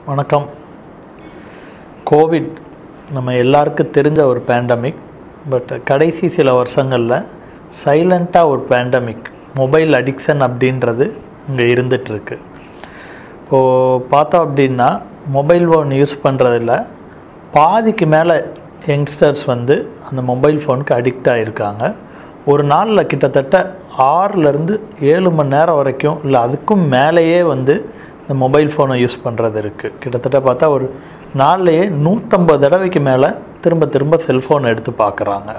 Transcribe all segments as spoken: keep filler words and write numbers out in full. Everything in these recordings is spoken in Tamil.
வணக்கம். கோவிட் நம்ம எல்லாருக்கும் தெரிஞ்ச ஒரு பேண்டமிக். பட் கடைசி சில வருஷங்களில் சைலண்ட்டாக ஒரு பேண்டமிக், மொபைல் அடிக்ஷன் அப்படின்றது இங்கே இருந்துகிட்ருக்கு. இப்போது பார்த்தோம் அப்படின்னா மொபைல் ஃபோன் யூஸ் பண்ணுறதில்ல பாதிக்கு மேலே யங்ஸ்டர்ஸ் வந்து அந்த மொபைல் ஃபோனுக்கு அடிக்ட் ஆகிருக்காங்க. ஒரு நாளில் கிட்டத்தட்ட ஆறுலேருந்து ஏழு மணி நேரம் வரைக்கும், இல்லை அதுக்கும் மேலேயே வந்து இந்த மொபைல் ஃபோனை யூஸ் பண்ணுறது இருக்குது. கிட்டத்தட்ட பார்த்தா ஒரு நாள்லையே நூற்றம்பது தடவைக்கு மேலே திரும்ப திரும்ப செல்ஃபோன் எடுத்து பார்க்குறாங்க.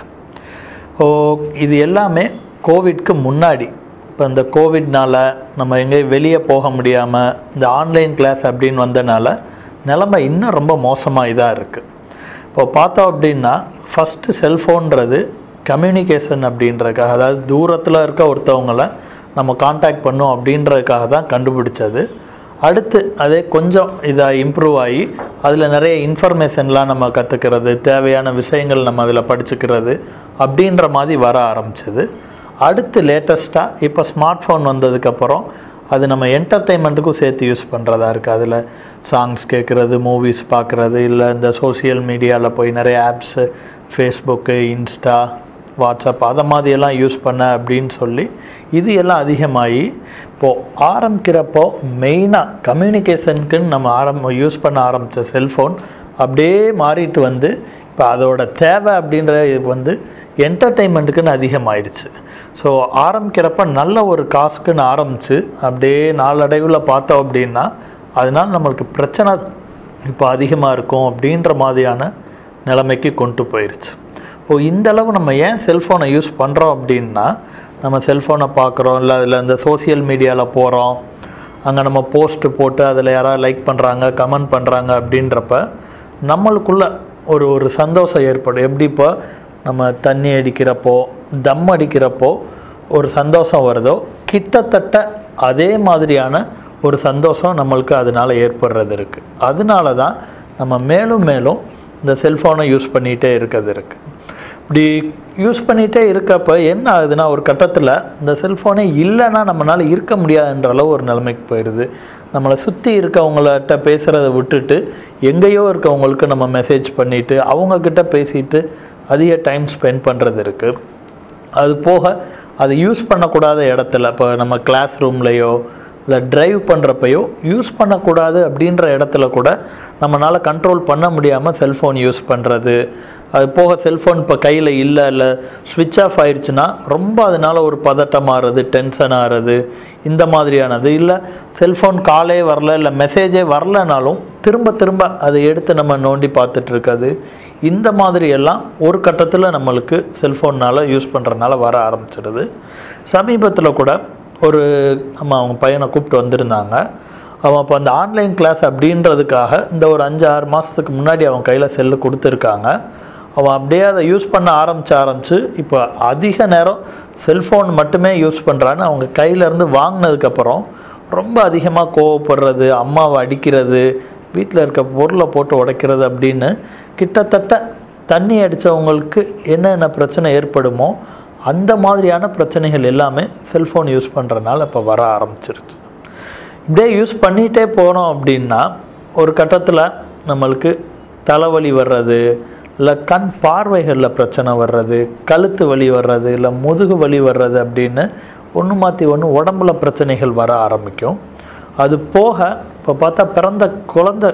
ஓ இது எல்லாமே கோவிட்க்கு முன்னாடி. இப்போ இந்த கோவிட்னால் நம்ம எங்கேயும் வெளியே போக முடியாமல் இந்த ஆன்லைன் கிளாஸ் அப்படின்னு வந்தனால நிலைமை இன்னும் ரொம்ப மோசமாக இதாக இருக்குது. இப்போ பார்த்தோம் அப்படின்னா ஃபஸ்ட்டு செல்ஃபோன்றது கம்யூனிகேஷன் அப்படின்றதுக்காக, அதாவது தூரத்தில் இருக்க ஒருத்தவங்களை நம்ம காண்டாக்ட் பண்ணோம் அப்படின்றதுக்காக தான் கண்டுபிடிச்சது. அடுத்து அதே கொஞ்சம் இதாக இம்ப்ரூவ் ஆகி அதில் நிறைய இன்ஃபர்மேஷன்லாம் நம்ம கற்றுக்கிறது, தேவையான விஷயங்கள் நம்ம அதில் படிச்சுக்கிறது அப்படின்ற மாதிரி வர ஆரம்பிச்சது. அடுத்து லேட்டஸ்ட்டாக இப்போ ஸ்மார்ட் ஃபோன் வந்ததுக்கப்புறம் அது நம்ம என்டர்டெயின்மெண்ட்டுக்கும் சேர்த்து யூஸ் பண்ணுறதா இருக்குது. அதில் சாங்ஸ் கேட்குறது, மூவிஸ் பார்க்குறது, இல்லை இந்த சோசியல் மீடியாவில் போய் நிறைய ஆப்ஸு, ஃபேஸ்புக்கு, இன்ஸ்டா, வாட்ஸ்அப் அதை மாதிரியெல்லாம் யூஸ் பண்ண அப்படின்னு சொல்லி இது எல்லாம் அதிகமாகி இப்போது ஆரம்பிக்கிறப்போ மெயினாக கம்யூனிகேஷனுக்குன்னு நம்ம ஆரம்ப யூஸ் பண்ண ஆரம்பித்த செல்ஃபோன் அப்படியே மாறிட்டு வந்து இப்போ அதோட தேவை அப்படின்ற வந்து என்டர்டெயின்மெண்ட்டுக்குன்னு அதிகமாகிடுச்சு. ஸோ ஆரம்பிக்கிறப்ப நல்ல ஒரு காசுக்குன்னு ஆரம்பித்து அப்படியே நாளடைவில் பார்த்தோம் அப்படின்னா அதனால் நம்மளுக்கு பிரச்சனை இப்போ அதிகமாக இருக்கும் அப்படின்ற மாதிரியான நிலைமைக்கு கொண்டு போயிடுச்சு. இப்போது இந்தளவு நம்ம ஏன் செல்ஃபோனை யூஸ் பண்ணுறோம் அப்படின்னா, நம்ம செல்ஃபோனை பார்க்குறோம், இல்லை அதில் இந்த சோசியல் மீடியாவில் போகிறோம், அங்கே நம்ம போஸ்ட்டு போட்டு அதில் யாராவது லைக் பண்ணுறாங்க, கமெண்ட் பண்ணுறாங்க அப்படின்றப்ப நம்மளுக்குள்ள ஒரு ஒரு சந்தோஷம் ஏற்படும். எப்படி இப்போ நம்ம தண்ணி அடிக்கிறப்போ, தம் அடிக்கிறப்போ ஒரு சந்தோஷம் வருதோ, கிட்டத்தட்ட அதே மாதிரியான ஒரு சந்தோஷம் நம்மளுக்கு அதனால் ஏற்படுறது இருக்குது. அதனால தான் நம்ம மேலும் மேலும் இந்த செல்ஃபோனை யூஸ் பண்ணிகிட்டே இருக்கிறது இருக்குது. இப்படி யூஸ் பண்ணிகிட்டே இருக்கப்போ என்ன ஆகுதுன்னா, ஒரு கட்டத்தில் இந்த செல்ஃபோனே இல்லைன்னா நம்மளால் இருக்க முடியாதுன்ற அளவு ஒரு நிலைமைக்கு போயிடுது. நம்மளை சுற்றி இருக்கவங்கள்ட்ட பேசுகிறத விட்டுட்டு எங்கேயோ இருக்கவங்களுக்கு நம்ம மெசேஜ் பண்ணிவிட்டு அவங்கக்கிட்ட பேசிட்டு அதிக டைம் ஸ்பெண்ட் பண்ணுறது இருக்குது. அது போக அது யூஸ் பண்ணக்கூடாத இடத்துல, இப்போ நம்ம கிளாஸ் ரூம்லேயோ இல்லை ட்ரைவ் பண்ணுறப்பையோ யூஸ் பண்ணக்கூடாது அப்படின்ற இடத்துல கூட நம்மளால் கண்ட்ரோல் பண்ண முடியாமல் செல்ஃபோன் யூஸ் பண்ணுறது. அது போக செல்ஃபோன் இப்போ கையில் இல்லை, இல்லை ஸ்விட்ச் ஆஃப் ஆயிடுச்சுன்னா ரொம்ப அதனால் ஒரு பதட்டம் ஆகிறது, டென்ஷன் ஆகிறது, இந்த மாதிரியானது. இல்லை செல்ஃபோன் காலே வரல, இல்லை மெசேஜே வரலனாலும் திரும்ப திரும்ப அதை எடுத்து நம்ம நோண்டி பார்த்துட்ருக்காது. இந்த மாதிரியெல்லாம் ஒரு கட்டத்தில் நம்மளுக்கு செல்ஃபோன்னால் யூஸ் பண்ணுறதுனால வர ஆரம்பிச்சிடுது. சமீபத்தில் கூட ஒரு அம்மா அவங்க பையனை கூப்பிட்டு வந்திருந்தாங்க. அவன் இப்போ அந்த ஆன்லைன் கிளாஸ் அப்படின்றதுக்காக இந்த ஒரு அஞ்சு ஆறு மாதத்துக்கு முன்னாடி அவன் கையில் செல்லு கொடுத்துருக்காங்க. அவன் அப்படியே அதை யூஸ் பண்ண ஆரம்பித்து ஆரம்பித்து இப்போ அதிக நேரம் செல்ஃபோன் மட்டுமே யூஸ் பண்ணுறான்னு அவங்க கையிலேருந்து வாங்கினதுக்கப்புறம் ரொம்ப அதிகமாக கோவப்படுறது, அம்மாவை அடிக்கிறது, வீட்டில் இருக்க பொருளை போட்டு உடைக்கிறது அப்படின்னு கிட்டத்தட்ட தண்ணி அடித்தவங்களுக்கு என்னென்ன பிரச்சனை ஏற்படுமோ அந்த மாதிரியான பிரச்சனைகள் எல்லாமே செல்ஃபோன் யூஸ் பண்ணுறதுனால இப்போ வர ஆரம்பிச்சிருச்சு. இப்படியே யூஸ் பண்ணிகிட்டே போனோம் அப்படின்னா ஒரு கட்டத்தில் நம்மளுக்கு தலைவலி வர்றது, இல்லை கண் பார்வைகளில் பிரச்சனை வர்றது, கழுத்து வலி வர்றது, இல்லை முதுகு வலி வர்றது அப்படின்னு ஒன்று மாற்றி ஒன்று உடம்புல பிரச்சனைகள் வர ஆரம்பிக்கும். அது போக இப்போ பார்த்தா பிறந்த குழந்தை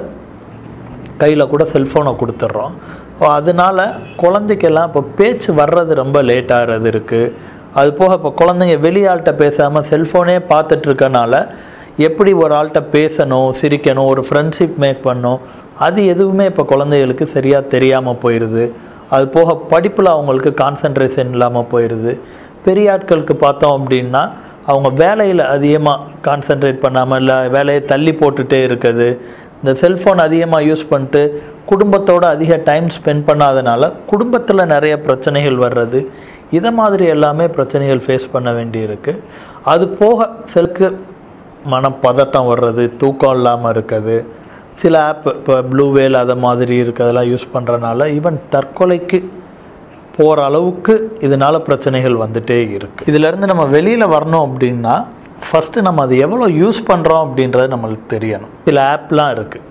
கையில் கூட செல்ஃபோனை கொடுத்துட்றோம். அதனால் குழந்தைக்கெல்லாம் இப்போ பேச்சு வர்றது ரொம்ப லேட் ஆகிறது இருக்குது. அது போக இப்போ குழந்தைங்க வெளியாள்கிட்ட பேசாமல் செல்ஃபோனே பார்த்துட்ருக்கனால எப்படி ஒரு ஆள்கிட்ட பேசணும், சிரிக்கணும், ஒரு ஃப்ரெண்ட்ஷிப் மேக் பண்ணணும், அது எதுவுமே இப்போ குழந்தைகளுக்கு சரியாக தெரியாமல் போயிடுது. அது போக படிப்பில் அவங்களுக்கு கான்சன்ட்ரேஷன் இல்லாமல் போயிடுது. பெரிய ஆட்களுக்கு பார்த்தோம் அப்படின்னா அவங்க வேலையில் அதிகமாக கான்சன்ட்ரேட் பண்ணாமல், இல்லை வேலையை தள்ளி போட்டுகிட்டே இருக்குது. இந்த செல்ஃபோன் அதிகமாக யூஸ் பண்ணிட்டு குடும்பத்தோடு அதிக டைம் ஸ்பெண்ட் பண்ணாதனால குடும்பத்தில் நிறைய பிரச்சனைகள் வர்றது, இதை மாதிரி எல்லாமே பிரச்சனைகள் ஃபேஸ் பண்ண வேண்டியிருக்கு. அது போக சிலருக்கு மனப்பதட்டம் வர்றது, தூக்கம் இல்லாமல் இருக்குது. சில ஆப் இப்போ ப்ளூ வேல் அதை மாதிரி இருக்கிறதெல்லாம் யூஸ் பண்ணுறனால ஈவன் தற்கொலைக்கு போகிற அளவுக்கு இதனால் பிரச்சனைகள் வந்துகிட்டே இருக்குது. இதிலேருந்து நம்ம வெளியில் வரணும் அப்படின்னா ஃபஸ்ட்டு நம்ம அது எவ்வளோ யூஸ் பண்ணுறோம் அப்படின்றது நம்மளுக்கு தெரியணும். சில ஆப்லாம் இருக்குது,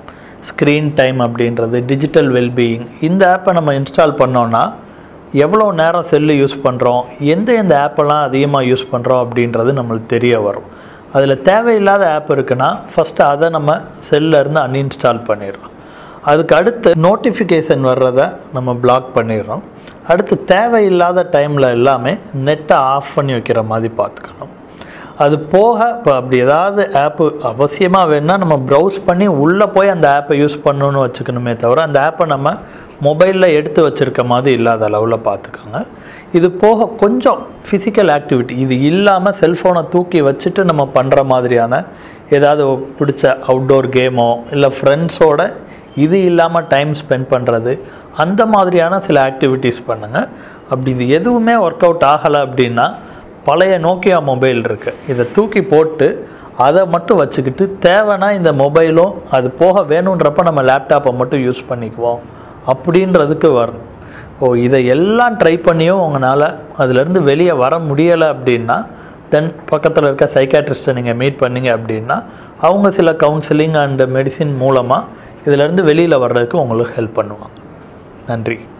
ஸ்க்ரீன் டைம் அப்படின்றது, டிஜிட்டல் வெல்பீயிங். இந்த ஆப்பை நம்ம இன்ஸ்டால் பண்ணோன்னா எவ்வளோ நேரம் செல்லு யூஸ் பண்ணுறோம், எந்த எந்த ஆப்பெல்லாம் அதிகமாக யூஸ் பண்ணுறோம் அப்படின்றது நம்மளுக்கு தெரிய வரும். அதில் தேவையில்லாத ஆப் இருக்குன்னா ஃபஸ்ட்டு அதை நம்ம செல்லிருந்து அன்இன்ஸ்டால் பண்ணிடுறோம். அதுக்கு அடுத்து நோட்டிஃபிகேஷன் வர்றதை நம்ம பிளாக் பண்ணிடுறோம். அடுத்து தேவையில்லாத டைமில் எல்லாமே நெட்டை ஆஃப் பண்ணி வைக்கிற மாதிரி பார்த்துக்கணும். அது போக இப்போ அப்படி ஏதாவது ஆப்பு அவசியமாக வேணுன்னா நம்ம ப்ரௌஸ் பண்ணி உள்ளே போய் அந்த ஆப்பை யூஸ் பண்ணணுன்னு வச்சுக்கணுமே தவிர அந்த ஆப்பை நம்ம மொபைலில் எடுத்து வச்சுருக்க மாதிரி இல்லாத அளவில் பார்த்துக்கோங்க. இது போக கொஞ்சம் ஃபிசிக்கல் ஆக்டிவிட்டி, இது இல்லாமல் செல்ஃபோனை தூக்கி வச்சுட்டு நம்ம பண்ணுற மாதிரியான ஏதாவது பிடிச்ச அவுட்டோர் கேமோ இல்லை ஃப்ரெண்ட்ஸோட இது இல்லாமல் டைம் ஸ்பெண்ட் பண்ணுறது, அந்த மாதிரியான சில ஆக்டிவிட்டீஸ் பண்ணுங்கள். அப்படி இது எதுவுமே ஒர்க் அவுட் ஆகலை அப்படின்னா பழைய நோக்கியா மொபைல் இருக்குது, இதை தூக்கி போட்டு அதை மட்டும் வச்சுக்கிட்டு தேவைன்னா இந்த மொபைலும் அது போக வேணுன்றப்ப நம்ம லேப்டாப்பை மட்டும் யூஸ் பண்ணிக்குவோம் அப்படின்றதுக்கு வரணும். ஓ இதை எல்லாம் ட்ரை பண்ணியும் உங்களால் அதிலேருந்து வெளியே வர முடியலை அப்படின்னா தென் பக்கத்தில் இருக்க சைக்காட்ரிஸ்ட்டை நீங்கள் மீட் பண்ணிங்க அப்படின்னா அவங்க சில கவுன்சிலிங் அண்ட் மெடிசின் மூலமாக இதிலேருந்து வெளியில் வர்றதுக்கு உங்களுக்கு ஹெல்ப் பண்ணுவாங்க. நன்றி.